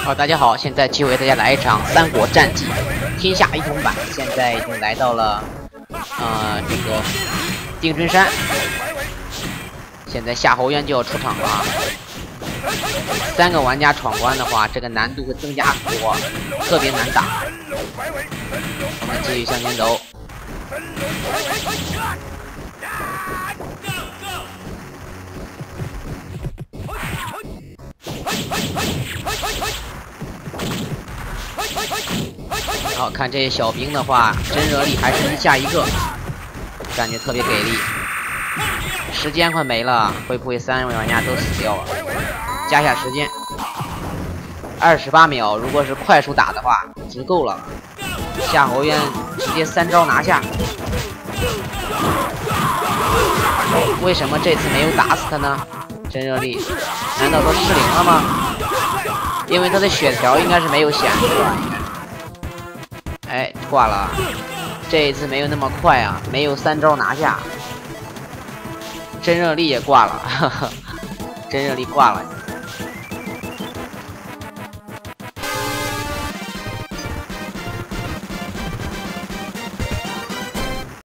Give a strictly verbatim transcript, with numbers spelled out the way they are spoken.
好，大家好，现在继续为大家来一场《三国战记》天下一统版。现在已经来到了呃这个定军山，现在夏侯渊就要出场了啊。三个玩家闯关的话，这个难度会增加很多，特别难打。我们继续向前走。好，看这些小兵的话，真热力还是一下一个，感觉特别给力。时间快没了，会不会三位玩家都死掉了？加一下时间，二十八秒。如果是快速打的话，足够了。夏侯渊直接三招拿下。为什么这次没有打死他呢？真热力，难道说失灵了吗？因为他的血条应该是没有显示吧？哎，挂了。这一次没有那么快啊，没有三招拿下。真热力也挂了，呵呵，真热力挂了。